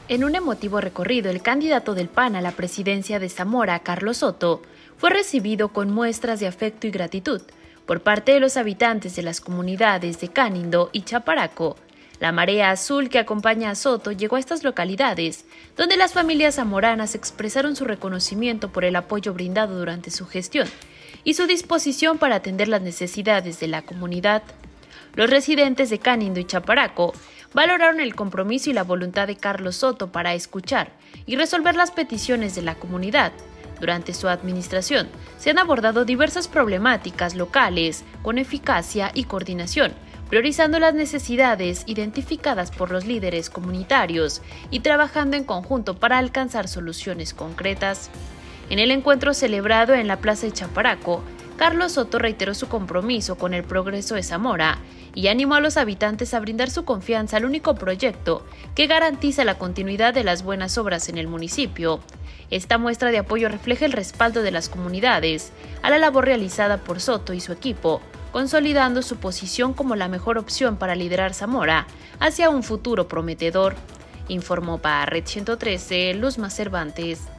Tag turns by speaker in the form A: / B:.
A: En un emotivo recorrido, el candidato del PAN a la presidencia de Zamora, Carlos Soto, fue recibido con muestras de afecto y gratitud por parte de los habitantes de las comunidades de Canindo y Chaparaco. La marea azul que acompaña a Soto llegó a estas localidades, donde las familias zamoranas expresaron su reconocimiento por el apoyo brindado durante su gestión y su disposición para atender las necesidades de la comunidad. Los residentes de Canindo y Chaparaco valoraron el compromiso y la voluntad de Carlos Soto para escuchar y resolver las peticiones de la comunidad. Durante su administración, se han abordado diversas problemáticas locales con eficacia y coordinación, priorizando las necesidades identificadas por los líderes comunitarios y trabajando en conjunto para alcanzar soluciones concretas. En el encuentro celebrado en la Plaza de Chaparaco, Carlos Soto reiteró su compromiso con el progreso de Zamora y animó a los habitantes a brindar su confianza al único proyecto que garantiza la continuidad de las buenas obras en el municipio. Esta muestra de apoyo refleja el respaldo de las comunidades a la labor realizada por Soto y su equipo, consolidando su posición como la mejor opción para liderar Zamora hacia un futuro prometedor. Informó para Red 113 Luzma Cervantes.